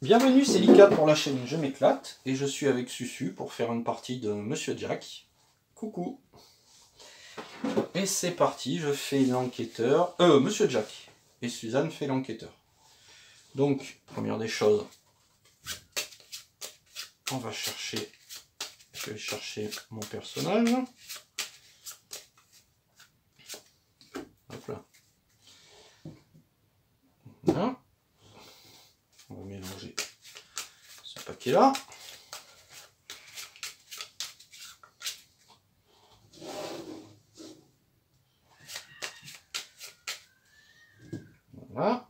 Bienvenue, c'est Lika pour la chaîne Je m'éclate et je suis avec Susu pour faire une partie de Monsieur Jack. Coucou. Et c'est parti, je fais l'enquêteur, Monsieur Jack et Suzanne fait l'enquêteur. Donc, première des choses, on va chercher, je vais chercher mon personnage. Hop là. Voilà. On va mélanger ce paquet là. Voilà.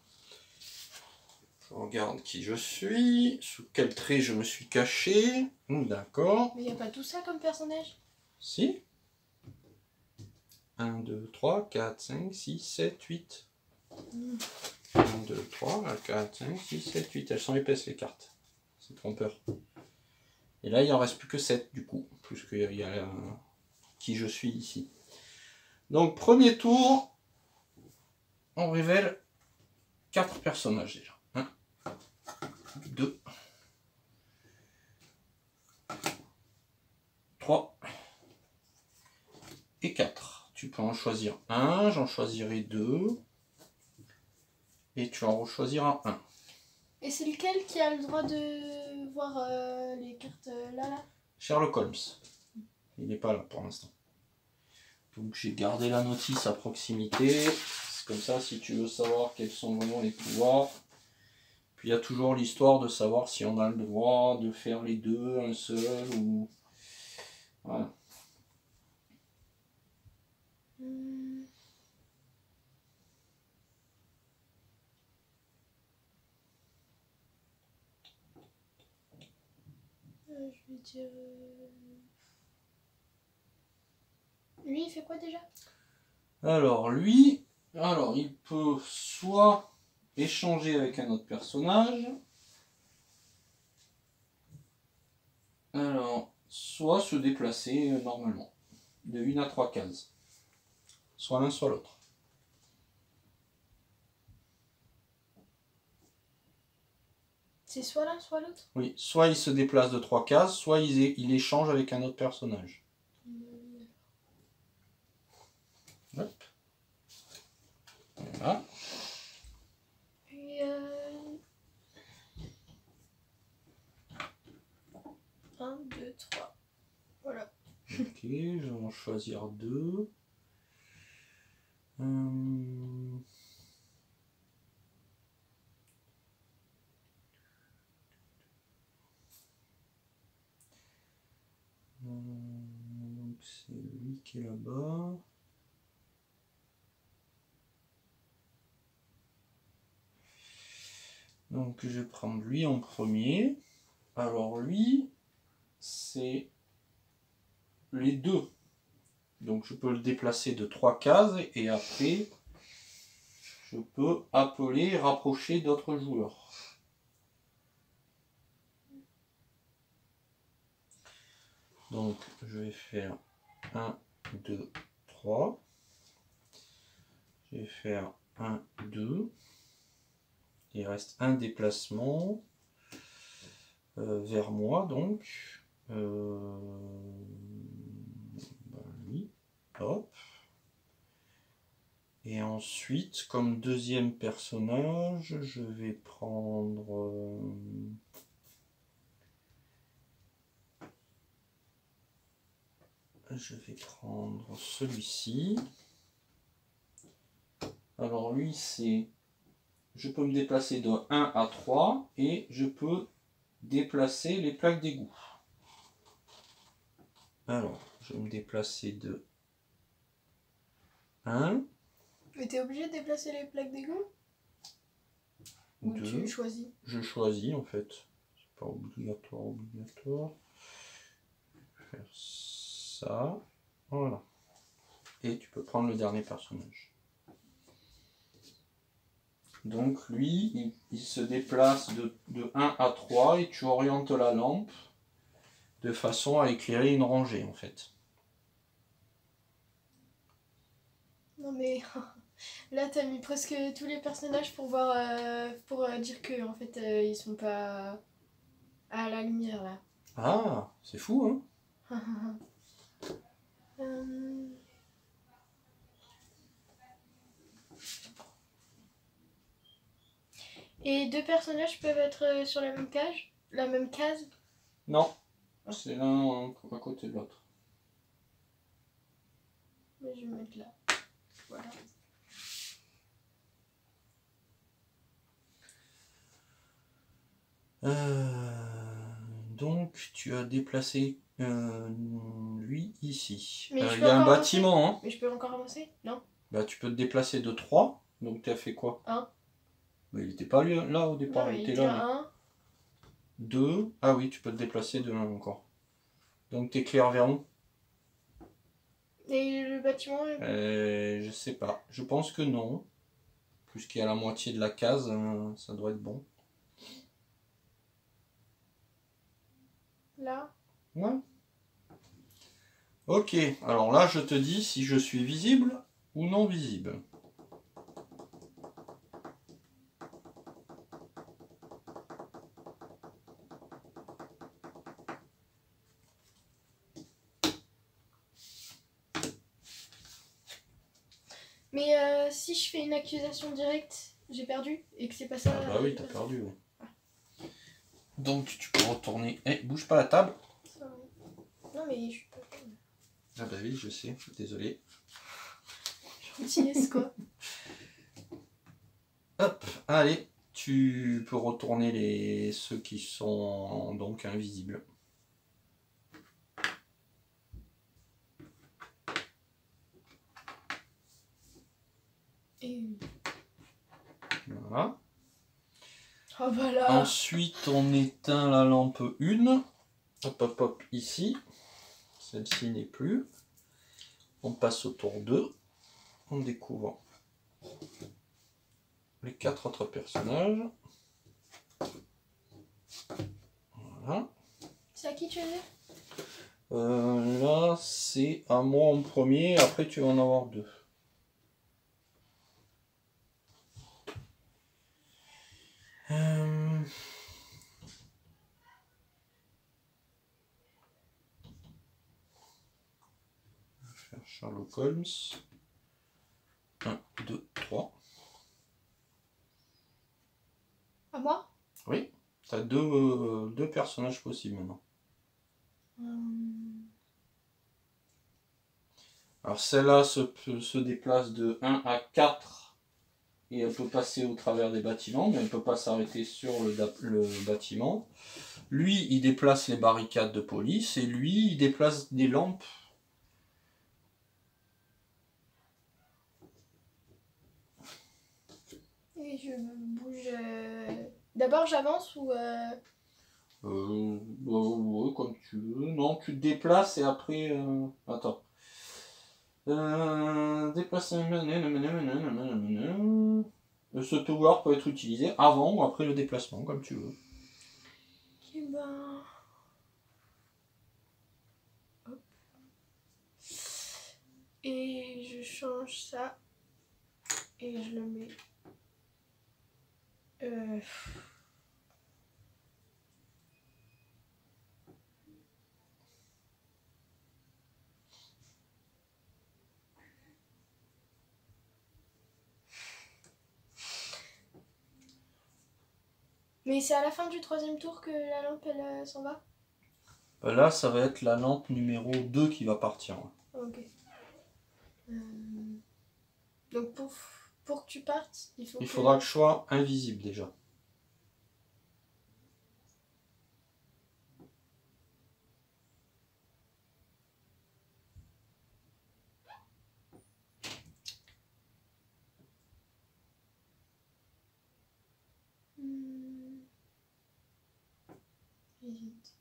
Je regarde qui je suis, sous quel trait je me suis caché. D'accord. Mais il n'y a pas tout ça comme personnage? Si. 1, 2, 3, 4, 5, 6, 7, 8. 1, 2, 3, 4, 5, 6, 7, 8. Elles sont épaisses les cartes. C'est trompeur. Et là, il en reste plus que 7 du coup. Puisqu'il y a qui je suis ici. Donc, premier tour, on révèle 4 personnages déjà. 1, 2, 3 et 4. Tu peux en choisir un, j'en choisirai 2. Et tu en choisiras un. Et c'est lequel qui a le droit de voir les cartes là? Sherlock Holmes. Il n'est pas là pour l'instant. Donc j'ai gardé la notice à proximité. C'est comme ça, si tu veux savoir quels sont vraiment les pouvoirs. Puis il y a toujours l'histoire de savoir si on a le droit de faire les deux, un seul ou... Voilà. Je vais dire... Lui, il fait quoi déjà? Alors lui, il peut soit échanger avec un autre personnage, soit se déplacer normalement, de 1 à 3 cases. Soit l'un, soit l'autre. C'est soit l'un, soit l'autre? Oui, soit il se déplace de 3 cases, soit il échange avec un autre personnage. Hop. Voilà. Puis 1, 2, 3. Voilà. Ok, je vais en choisir 2. Donc c'est lui qui est là-bas. Donc je vais prendre lui en premier. Alors lui, c'est les deux. Donc je peux le déplacer de 3 cases et après je peux appeler et rapprocher d'autres joueurs. Donc je vais faire 1, 2, 3. Je vais faire 1, 2. Il reste un déplacement vers moi, donc. Oui. Hop. Et ensuite, comme deuxième personnage, je vais prendre... celui-ci. Alors lui, c'est... Je peux me déplacer de 1 à 3 et je peux déplacer les plaques d'égout. Alors, je vais me déplacer de 1. Mais t'es obligé de déplacer les plaques d'égout? Ou 2. tu choisis? Je choisis en fait. C'est pas obligatoire. Faire ça. Voilà. Et tu peux prendre le dernier personnage. Donc lui, il se déplace de 1 à 3 et tu orientes la lampe de façon à éclairer une rangée en fait. Non mais... Là, t'as mis presque tous les personnages pour voir, pour dire que en fait, ils sont pas à la lumière là. Ah, c'est fou, hein. Euh, Et deux personnages peuvent être sur la même cage, la même case. Non, c'est l'un à côté de l'autre. Mais je vais mettre là. Voilà. Donc, tu as déplacé lui ici. Mais je Il peux y a un encore bâtiment, hein. Mais je peux encore avancer? Non? Bah, tu peux te déplacer de 3. Donc, tu as fait quoi? 1. Mais il était pas là au Non, départ, mais il il était était là. à 1. 2. Ah oui, tu peux te déplacer de 1 encore. Donc, t'éclaires vers où? Et le bâtiment. Je sais pas. Je pense que non. Puisqu'il y a la moitié de la case, ça doit être bon. Là. Ouais. Ok, alors là, je te dis si je suis visible ou non visible. Mais si je fais une accusation directe, j'ai perdu et que c'est pas ça. Ah bah oui, t'as perdu. Ouais. Donc tu peux retourner. Eh, bouge pas la table. Ça, non, mais je suis pas. Ah bah oui, je sais, désolé. Gentillesse quoi. Hop, allez, tu peux retourner ceux qui sont donc invisibles. Et... Voilà. Oh voilà. Ensuite, on éteint la lampe 1. Hop, hop, hop, ici. Celle-ci n'est plus. On passe au tour 2. On découvre les 4 autres personnages. Voilà. C'est à qui tu as dit? Là, c'est à moi en premier. Après, tu vas en avoir 2. Sherlock Holmes. 1, 2, 3. À moi? Oui, tu as deux personnages possibles maintenant. Alors celle-là se déplace de 1 à 4 et elle peut passer au travers des bâtiments, mais elle ne peut pas s'arrêter sur le bâtiment. Lui, il déplace les barricades de police et lui, il déplace des lampes. Et je bouge. D'abord j'avance ou. Ouais, comme tu veux. Non, tu te déplaces et après... Attends. Déplacer... Ce pouvoir peut être utilisé avant ou après le déplacement, comme tu veux. Eh ben. Hop. Et je change ça. Et je le mets. Mais c'est à la fin du 3e tour que la lampe elle s'en va? Là, ça va être la lampe numéro 2 qui va partir. Ok. Donc pour que tu partes, Il faudra que je sois invisible déjà. Hésite.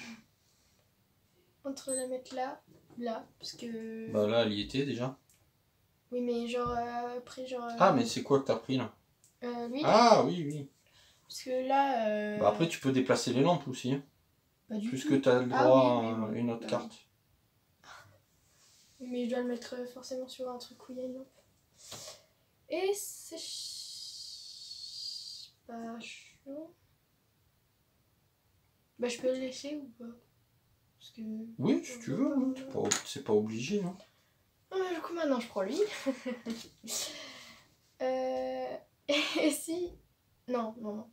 Entre la mettre là, parce que... Bah là, elle y était déjà. Oui, mais genre après, genre... Ah, mais c'est quoi que t'as pris là? Oui. Ah, oui, oui. Parce que là... Bah après, tu peux déplacer les lampes aussi. Hein. Pas du Puisque tout. tu as le Ah, droit oui, à oui. une autre Bah, carte. oui. Mais je dois le mettre forcément sur un truc où il y a une lampe. Et c'est pas chaud. Bah je peux le laisser ou pas? Parce que... Oui, si tu veux, hein, c'est pas obligé. Hein. Du coup maintenant je prends lui. Et si... Non, non, non.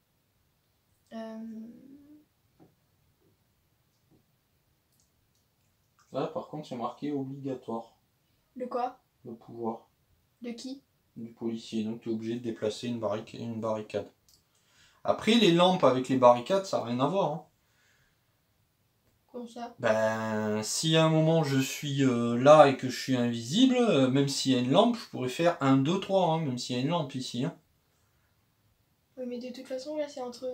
Là par contre c'est marqué obligatoire. De quoi? Le pouvoir. De qui? Du policier, donc tu es obligé de déplacer une barricade. Après les lampes avec les barricades ça n'a rien à voir. Hein. Comment ça? Ben, si à un moment je suis là et que je suis invisible, même s'il y a une lampe, je pourrais faire 1, 2, 3, hein, même s'il y a une lampe ici. Hein. Oui, mais de toute façon, là, c'est entre...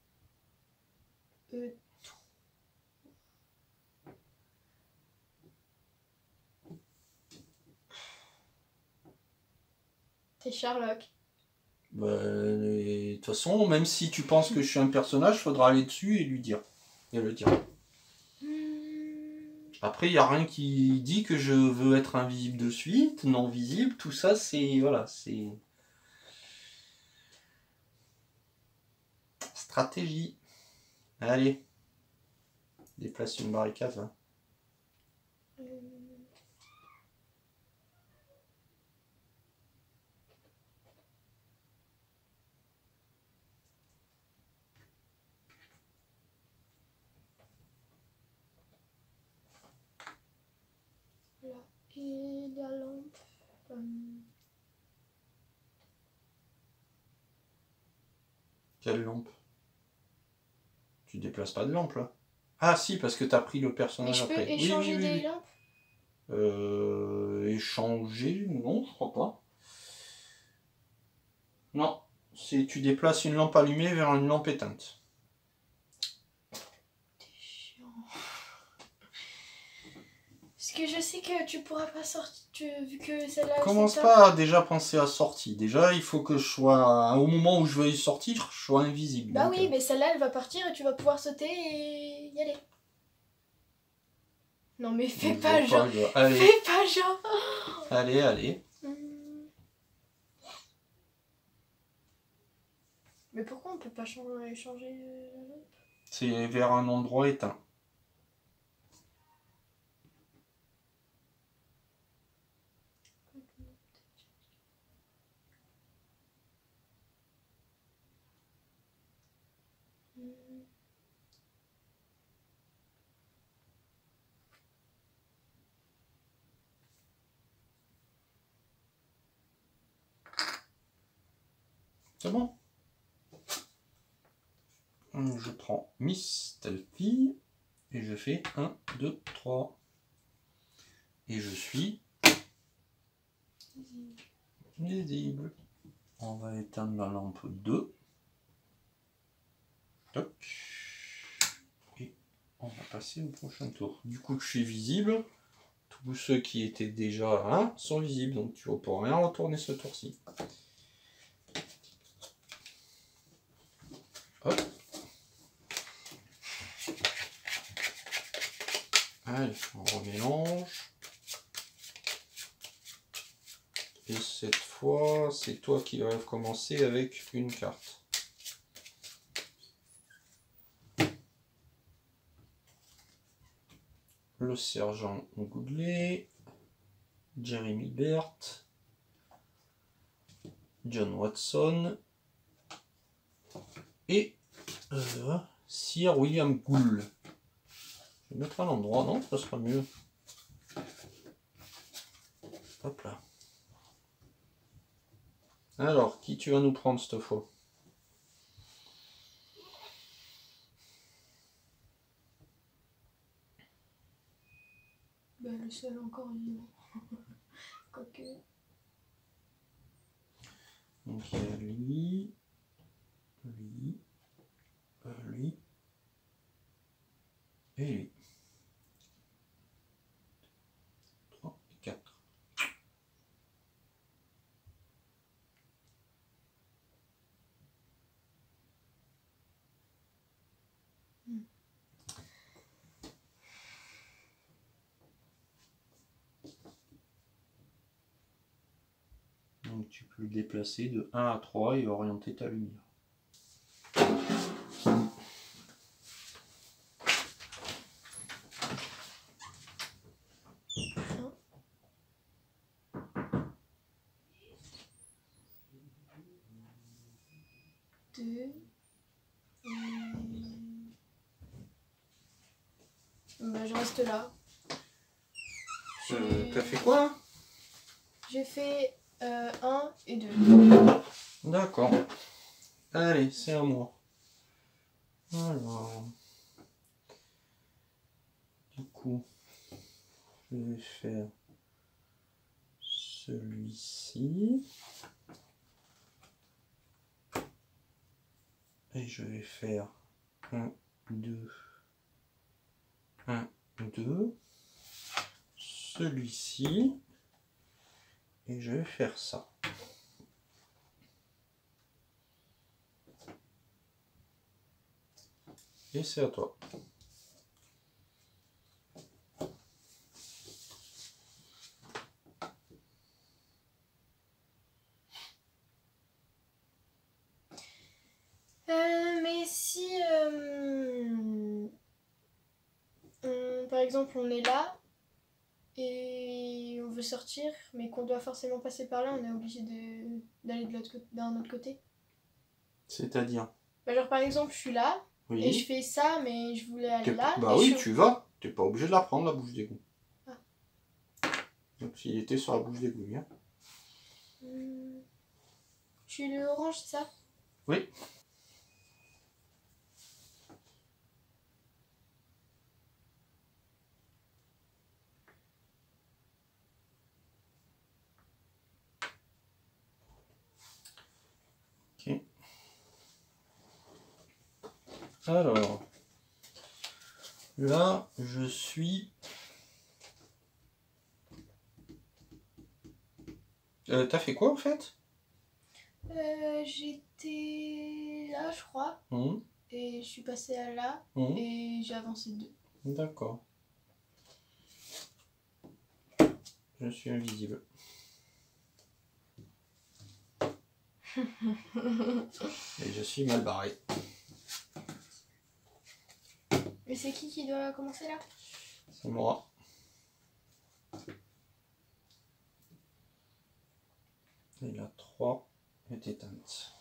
C'est Sherlock. Ben, de toute façon, même si tu penses que je suis un personnage, faudra aller dessus et lui dire. Et le dire. Après, il n'y a rien qui dit que je veux être invisible de suite, non visible, tout ça, c'est... Voilà, c'est... Stratégie. Allez. Déplace une barricade, là. Là. Et la lampe... Quelle lampe? Tu déplaces pas de lampe, là. Ah si, parce que t'as pris le Mais personnage je peux après. échanger des lampes? Échanger? Non, je crois pas. Non, c'est tu déplaces une lampe allumée vers une lampe éteinte. Parce que je sais que tu pourras pas sortir, vu que celle-là... Commence pas à déjà penser à sortie. Déjà, il faut que je sois... Au moment où je vais sortir, je sois invisible. Bah donc, oui, mais celle-là, elle va partir et tu vas pouvoir sauter et y aller. Non mais fais pas genre. Allez. Fais pas genre. Allez, allez. Mais pourquoi on peut pas changer C'est vers un endroit éteint. C'est bon. Je prends Miss Stealthy et je fais 1, 2, 3. Et je suis visible. On va éteindre la lampe 2. Toc. Et on va passer au prochain tour. Du coup, je suis visible. Tous ceux qui étaient déjà là sont visibles, donc tu ne vas pas rien retourner ce tour-ci. Hop. Allez, on remélange. Et cette fois, c'est toi qui vas commencer avec une carte. Le sergent Goodley, Jeremy Bert, John Watson et Sir William Gould. Je vais mettre à l'endroit, non? Ça sera mieux. Hop là. Alors, qui tu vas nous prendre cette fois? Bah le seul encore vivant. Quoique. Donc il y a lui, lui, lui et lui. 3 et 4. Donc tu peux le déplacer de 1 à 3 et orienter ta lumière. Bah, je reste là. T'as fait quoi là? J'ai fait 1 et 2. D'accord. Allez, c'est à moi. Alors, du coup, je vais faire celui-ci. Et je vais faire 1, 2, 1, 2. Celui-ci. Et je vais faire ça. Et c'est à toi. Mais si, par exemple, on est là et on veut sortir, mais qu'on doit forcément passer par là, on est obligé d'aller d'un autre côté. C'est-à-dire? Bah, genre par exemple, je suis là Oui. et je fais ça, mais je voulais aller là. Bah et oui, tu vas. T'es pas obligé de la prendre, la bouche d'égout. Ah. Donc s'il était sur la bouche d'égout, hein. Je suis le orange, c'est ça? Oui. Ok. Alors, là, je suis... T'as fait quoi en fait? J'étais là, je crois. Et je suis passée à là. Et j'ai avancé 2. D'accord. Je suis invisible. Et je suis mal barré. Mais c'est qui doit commencer là? C'est moi. Et la 3 est éteinte.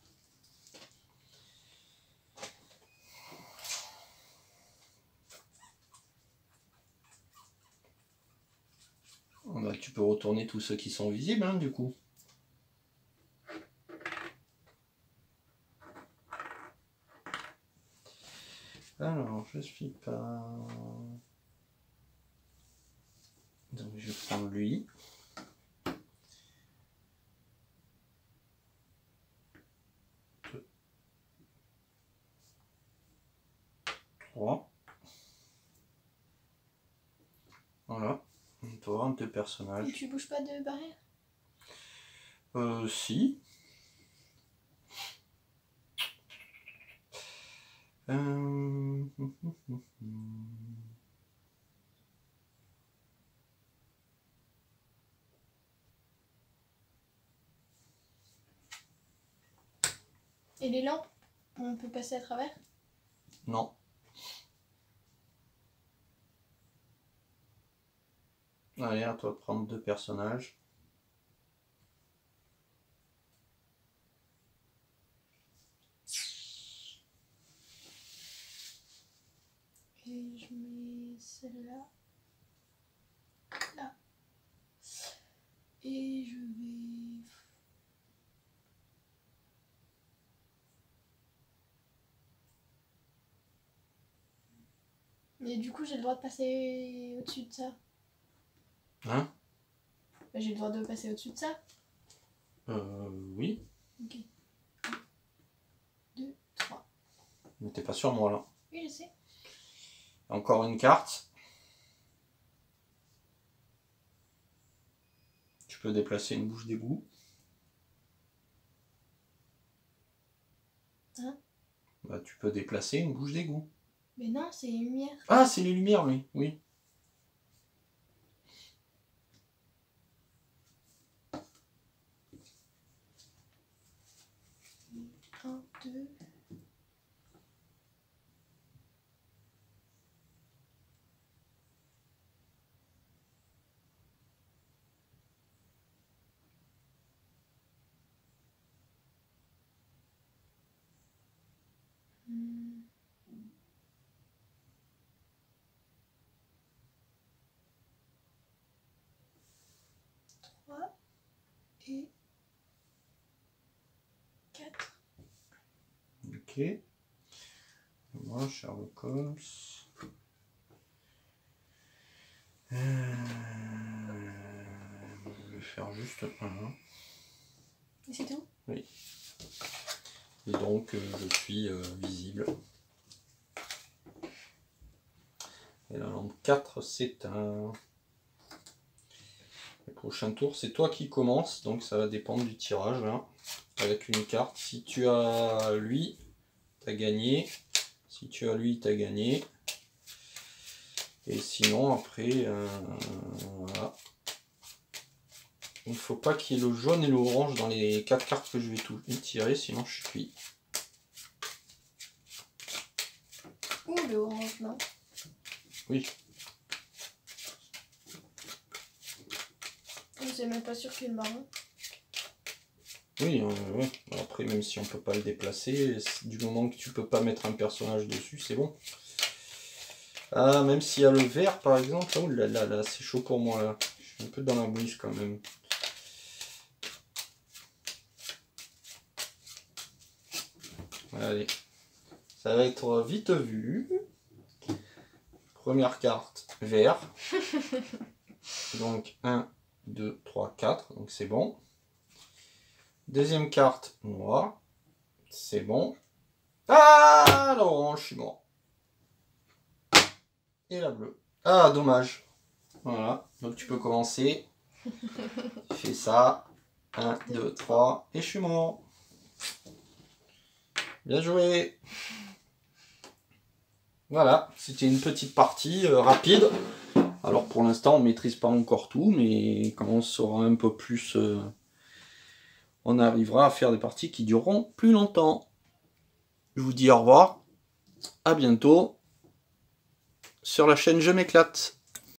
Bah, tu peux retourner tous ceux qui sont visibles, hein, du coup. Alors, je suis pas... Donc, je vais prendre lui. 2, 3. Voilà. On peut avoir 2 personnages. Et tu bouges pas de barrière? Si. Et les lampes, on peut passer à travers? Non. Allez, à toi de prendre 2 personnages. Et je mets celle-là. Là. Et je vais... Mais du coup, j'ai le droit de passer au-dessus de ça. Hein? Bah, j'ai le droit de passer au-dessus de ça. Oui. Ok. 1, 2, 3. Mais t'es pas sur moi là. Oui, je sais. Encore une carte. Tu peux déplacer une bouche d'égout. Hein? Bah, tu peux déplacer une bouche d'égout. Mais non, c'est les lumières. Ah, c'est les lumières, oui. Oui. 2. Et 4. Ok. Moi, Sherlock Holmes. Je vais faire juste un. Et c'est tout? Oui. Et donc, je suis visible. Et la lampe 4 s'éteint. Le prochain tour, c'est toi qui commence, donc ça va dépendre du tirage, là, avec une carte. Si tu as lui, tu as gagné. Si tu as lui, tu as gagné. Et sinon, après, voilà. Il ne faut pas qu'il y ait le jaune et l'orange dans les 4 cartes que je vais tout tirer, sinon je suis cuit. Ouh, le orange, non? Oui. C'est même pas sûr qu'il y ait le marron. Oui, ouais. Après, même si on peut pas le déplacer, du moment que tu peux pas mettre un personnage dessus, c'est bon. Ah, même s'il y a le vert, par exemple, oh là là là, c'est chaud pour moi, là. Je suis un peu dans la mouise, quand même. Allez, ça va être vite vu. Première carte, vert. Donc, 1, 2, 3, 4, donc c'est bon. Deuxième carte, noir. C'est bon. Ah, l'orange, je suis mort. Et la bleue. Ah, dommage. Voilà, donc tu peux commencer. Tu fais ça. 1, 2, 3, et je suis mort. Bien joué. Voilà, c'était une petite partie rapide. Alors pour l'instant, on ne maîtrise pas encore tout, mais quand on saura un peu plus, on arrivera à faire des parties qui dureront plus longtemps. Je vous dis au revoir. À bientôt sur la chaîne Je m'éclate.